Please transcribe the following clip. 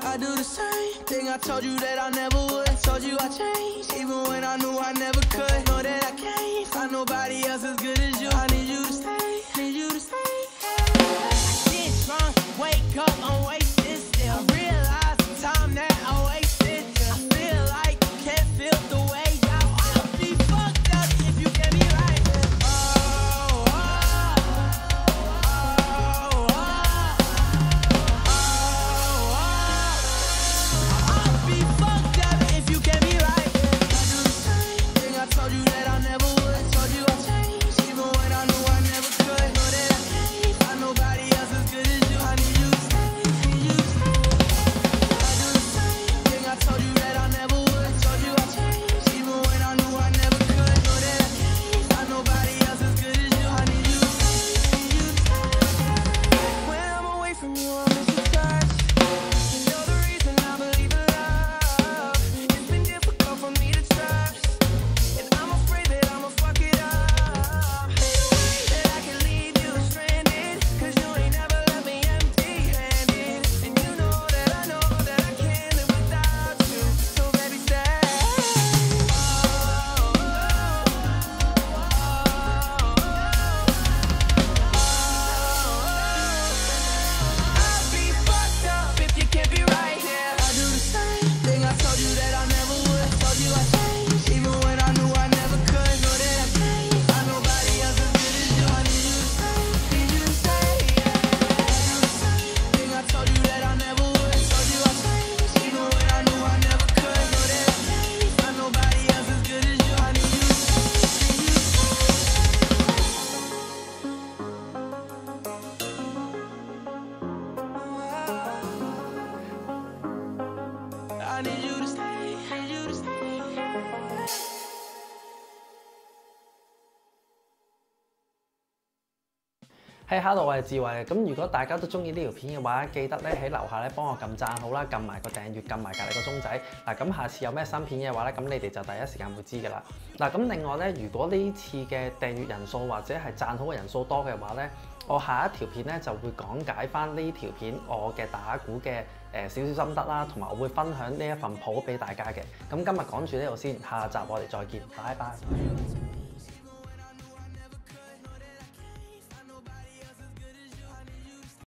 I do the same thing I told you that I never would. Told you I changed, even when I knew I never could. Know that I can't find nobody else as good as you. I need you to stay, need you to stay. I get drunk, wake up, I'm wasted still. I realize the time that I wasted. I feel like I can't feel the way I I'll be fucked up if you get me right. I'll be fucked up if you get me right. I do the same thing I told you that I never would. Told you I changed, even when I knew I never could. Know that I can't find nobody else as good as you. I need you to stay, need you to stay. I do the same thing I told you that I never would. Told you I changed, even when I knew I never could. Know that I can't find nobody else as good as you. I need you to stay, need you to stay. When I'm away from you, I miss your touch. You're the reason I believe in love. It's been difficult for me to trust, and I'm afraid that I'ma fuck it up. That I can leave you stranded, 'cause you ain't never left me empty-handed. And you know that I can't live without you. So baby, stay. I'll be fucked up if you can't be right here. I do the same thing I told you that I never would. Told you I changed, even when I knew I never could. Know that I can't find nobody else as good as you. I need you to stay, need you to stay. I do the same thing I told you that I never would. Told you I changed, even when I knew I never could. Know that I can't find nobody else as good as you. I need you to stay, need you to stay. I need you to stay, need you to stay. Hello，我係智慧。咁如果大家都中意呢條片嘅話，記得咧喺樓下咧幫我撳讚好啦，撳埋個訂閱，撳埋隔離個鐘仔。嗱，咁下次有咩新片嘅話咧，咁你哋就第一時間會知㗎啦。嗱，咁另外咧，如果呢次嘅訂閱人數或者係讚好嘅人數多嘅話咧，我下一條片咧就會講解翻呢條片我嘅打鼓嘅少少心得啦，同埋我會分享呢一份譜俾大家嘅。咁今日講住呢度先，下集我哋再見，拜拜。